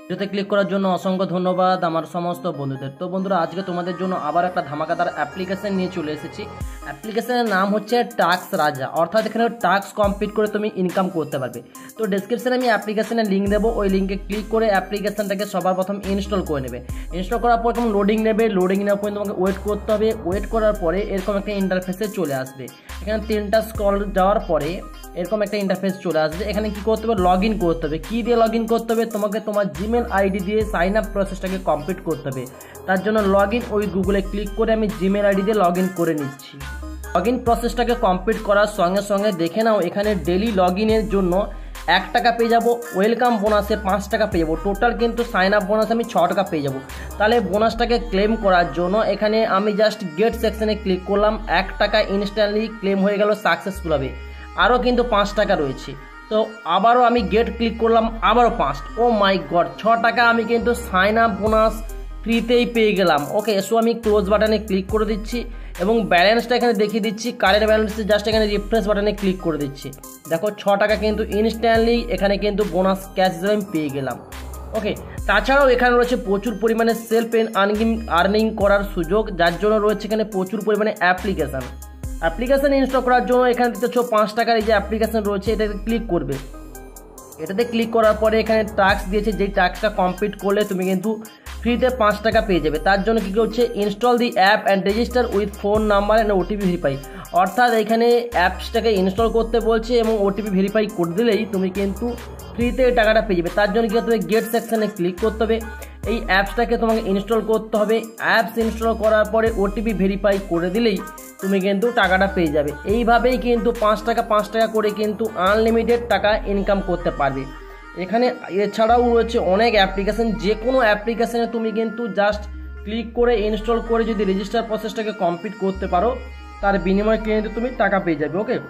ভিডিওতে ক্লিক করার জন্য অসংখ্য ধন্যবাদ আমার সমস্ত বন্ধুদের। তো বন্ধুরা, আজকে তোমাদের জন্য আবার একটা ধামাকাদার অ্যাপ্লিকেশন নিয়ে চলে এসেছি। অ্যাপ্লিকেশনের নাম হচ্ছে টাস্ক রাজা, অর্থাৎ এখানে টাস্ক কমপ্লিট করে তুমি ইনকাম করতে পারবে। তো ডেসক্রিপশনে আমি অ্যাপ্লিকেশনের লিঙ্ক দেবো, ওই লিঙ্কে ক্লিক করে অ্যাপ্লিকেশনটাকে সবার প্রথম ইনস্টল করে নেবে। ইনস্টল করার পর তোমার লোডিং নেবে, লোডিং নেওয়ার পর তোমাকে ওয়েট করতে হবে। ওয়েট করার পরে এরকম একটা ইন্টারফেসে চলে আসবে। এখানে 3টা স্ক্রল যাওয়ার পরে এরকম একটা ইন্টারফেস চলে আসবে। এখানে কি করতে হবে, লগ ইন করতে হবে। কী দিয়ে লগ ইন করতে হবে, তোমাকে তোমার জিমেল আইডি দিয়ে সাইন আপ প্রসেসটাকে কমপ্লিট করতে হবে। তার জন্য লগ ইন উইথ গুগলে ক্লিক করে আমি জিমেল আইডি দিয়ে লগ ইন করে নিচ্ছি। লগ ইন প্রসেসটাকে কমপ্লিট করার সঙ্গে সঙ্গে দেখে নাও, এখানে ডেলি লগ ইনের জন্য 1 টাকা পেয়ে যাবো, ওয়েলকাম বোনাসে 5 টাকা পেয়ে যাবো। টোটাল কিন্তু সাইন আপ বোনাস আমি 6 টাকা পেয়ে যাবো। তাহলে বোনাসটাকে ক্লেম করার জন্য এখানে আমি জাস্ট গেট সেকশনে ক্লিক করলাম। 1 টাকা ইনস্ট্যান্টলি ক্লেম হয়ে গেল সাকসেসফুল হবে। আরও কিন্তু 5 টাকা রয়েছে। তো আবারও আমি গেট ক্লিক করলাম, আবারও 5। ও মাই গড, 6 টাকা আমি কিন্তু সাইন আপ বোনাস ফ্রিতেই পেয়ে গেলাম। ওকে, সো আমি ক্লোজ বাটনে ক্লিক করে দিচ্ছি এবং ব্যালেন্সটা এখানে দেখিয়ে দিচ্ছি। কারেন্ট ব্যালেন্সে জাস্ট এখানে রিফ্রেশ বাটনে ক্লিক করে দিচ্ছি। দেখো 6 টাকা কিন্তু ইনস্ট্যান্টলি এখানে কিন্তু বোনাস ক্যাশ হিসেবে আমি পেয়ে গেলাম। ওকে, তাছাড়াও এখানে রয়েছে প্রচুর পরিমাণে সেলফ আর্নিং করার সুযোগ, যার জন্য রয়েছে এখানে প্রচুর পরিমাণে অ্যাপ্লিকেশন ইনস্টল করার জন্য এখানে দিতে 5 টাকার এই যে অ্যাপ্লিকেশন রয়েছে এটাতে ক্লিক করবে। এটাতে ক্লিক করার পরে এখানে টাস্ক দিয়েছে, যেই টাস্কটা কমপ্লিট করলে তুমি কিন্তু ফ্রিতে 5 টাকা পেয়ে যাবে। তার জন্য কী করছে, install the app and register with phone number and OTP verify. অর্থাৎ এখানে অ্যাপসটাকে ইনস্টল করতে বলছে এবং ওটিপি ভেরিফাই করে দিলেই তুমি কিন্তু ফ্রিতে টাকাটা পেয়ে যাবে। তার জন্য কী করতে হবে, গেট সেকশনে ক্লিক করতে হবে। এই অ্যাপসটাকে তোমাকে ইনস্টল করতে হবে। অ্যাপস ইনস্টল করার পরে ওটিপি ভেরিফাই করে দিলেই তুমি কিন্তু টাকাটা পেয়ে যাবে। এইভাবেই কিন্তু 5 টাকা করে কিন্তু আনলিমিটেড টাকা ইনকাম করতে পারবে। এখানে এছাড়াও রয়েছে অনেক অ্যাপ্লিকেশন, যে কোনো অ্যাপ্লিকেশনে তুমি কিন্তু জাস্ট ক্লিক করে ইনস্টল করে যদি রেজিস্টার প্রসেসটাকে কমপ্লিট করতে পারো, তার বিনিময়ে কিন্তু তুমি টাকা পেয়ে যাবে। ওকে,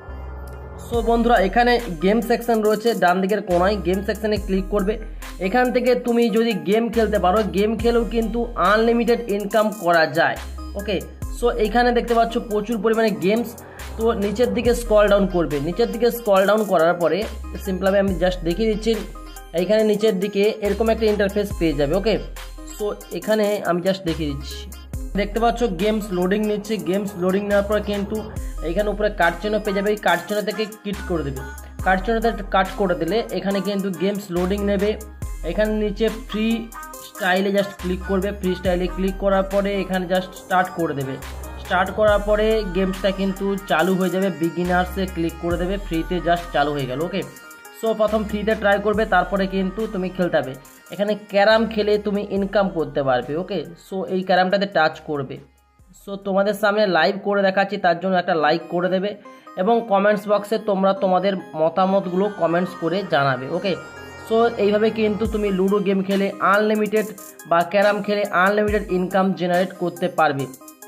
সো বন্ধুরা, এখানে গেম সেকশন রয়েছে ডান দিকের কোনায়, গেম সেকশনে ক্লিক করবে। এখান থেকে তুমি যদি গেম খেলতে পারো, গেম খেলেও কিন্তু আনলিমিটেড ইনকাম করা যায়। ওকে, সো এইখানে দেখতে পাচ্ছ প্রচুর পরিমাণে গেমস। তো নিচের দিকে স্ক্রল ডাউন করবে। নিচের দিকে স্ক্রল ডাউন করার পরে সিম্পলভাবে আমি জাস্ট দেখিয়ে দিচ্ছি, এইখানে নিচের দিকে এরকম একটা ইন্টারফেস পেয়ে যাবে। ওকে, সো এখানে আমি জাস্ট দেখিয়ে দিচ্ছি। দেখতে পাচ্ছ গেমস লোডিং নিচ্ছে। গেমস লোডিং নেওয়ার পর কিন্তু এইখানে উপরে কাট চিহ্ন পেয়ে যাবে। এই কাট চিহ্ন থেকে ক্লিক করে দেবে। কাট চিহ্নতে কাট করে দিলে এখানে কিন্তু গেমস লোডিং নেবে। এখানে নিচে ফ্রি স্টাইলে জাস্ট ক্লিক করবে। ফ্রি স্টাইলে ক্লিক করার পরে এখানে জাস্ট স্টার্ট করে দেবে। স্টার্ট করার পরে গেমসটা কিন্তু চালু হয়ে যাবে। বিগিনার্সে ক্লিক করে দেবে, ফ্রিতে জাস্ট চালু হয়ে গেল। ওকে, সো প্রথম ফ্রিতে ট্রাই করবে, তারপরে কিন্তু তুমি খেলতে হবে। এখানে ক্যারাম খেলে তুমি ইনকাম করতে পারবে। ওকে, সো এই ক্যারামটাতে টাচ করবে। সো তোমাদের সামনে লাইভ করে দেখাচ্ছি, তার জন্য একটা লাইক করে দেবে এবং কমেন্টস বক্সে তোমরা তোমাদের মতামতগুলো কমেন্টস করে জানাবে। ওকে, সো এইভাবে কিন্তু তুমি লুডো গেম খেলে আনলিমিটেড বা ক্যারাম খেলে আনলিমিটেড ইনকাম জেনারেট করতে পারবে।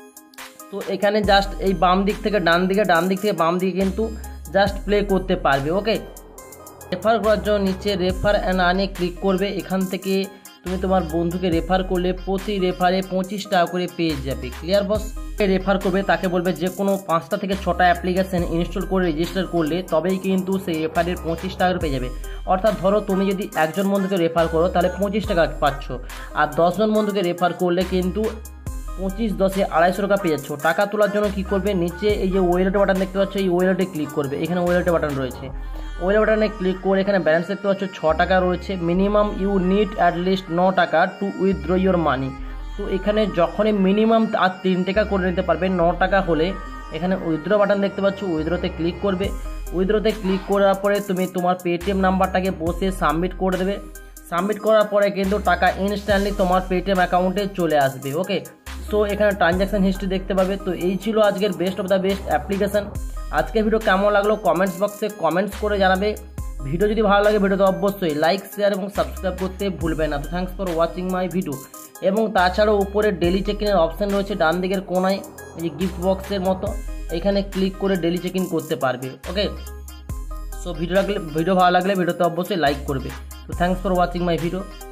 তো এখানে জাস্ট এই বাম দিক থেকে ডান দিকে, ডান দিক থেকে বাম দিকে কিন্তু জাস্ট প্লে করতে পারবে। ওকে, রেফার করার জন্য নিচে রেফার অ্যান্ড আর্নে ক্লিক করবে। এখান থেকে তুমি তোমার বন্ধুকে রেফার করলে প্রতি রেফারে 25 টাকা করে পেয়ে যাবে। ক্লিয়ার বস? রেফার করবে তাকে বলবে যে কোনো 5টা থেকে 6টা অ্যাপ্লিকেশন ইনস্টল করে রেজিস্টার করলে তবেই কিন্তু সেই রেফারের 25 টাকা পেয়ে যাবে। অর্থাৎ ধরো তুমি যদি 1 জন বন্ধুকে রেফার করো তাহলে 25 টাকা পাচ্ছ, আর 10 জন বন্ধুকে রেফার করলে কিন্তু 25 10 250 টাকা পেয়ে যাচ্ছ। টাকা তোলার জন্য কি করবে, নিচে এই যে ওয়ালেট বাটন দেখতে পাচ্ছ, এই ওয়ালেটে ক্লিক করবে। এখানে ওয়ালেট বাটন রয়েছে, ওয়ালেট বাটনে ক্লিক করে এখানে ব্যালেন্স দেখতে পাচ্ছ 6 টাকা রয়েছে। Minimum you need at least 9 টাকা টু উইথড্র ইউর মানি। তো এখানে যখনই মিনিমাম আর 3 টাকা করে নিতে পারবে 9 টাকা হলে, এখানে উইথড্র বাটন দেখতে পাচ্ছ, উইথড্রতে ক্লিক করবে। উইথড্রতে ক্লিক করার পরে তুমি তোমার পেটিএম নাম্বারটাকে বসে সাবমিট করে দেবে। সাবমিট করার পরে কিন্তু টাকা ইনস্ট্যান্টলি তোমার পেটিএম অ্যাকাউন্টে চলে আসবে। ওকে, সো এখানে ট্রানজ্যাকশন হিস্ট্রি দেখতে পাবে। তো এই ছিল আজকের best of the best application. আজকের ভিডিও কেমন লাগলো কমেন্টস বক্সে কমেন্টস করে জানাবে। ভিডিও যদি ভালো লাগে ভিডিওতে অবশ্যই লাইক শেয়ার এবং সাবস্ক্রাইব করতে ভুলবে না। তো thanks for watching my video. এবং তাছাড়াও উপরে ডেলি চেক ইনের অপশান রয়েছে ডান দিকের কোনায়, এই যে গিফট বক্সের মতো, এখানে ক্লিক করে ডেলি চেক ইন করতে পারবে। ওকে, সো ভিডিও ভালো লাগলে ভিডিওতে অবশ্যই লাইক করবে। তো thanks for watching my video.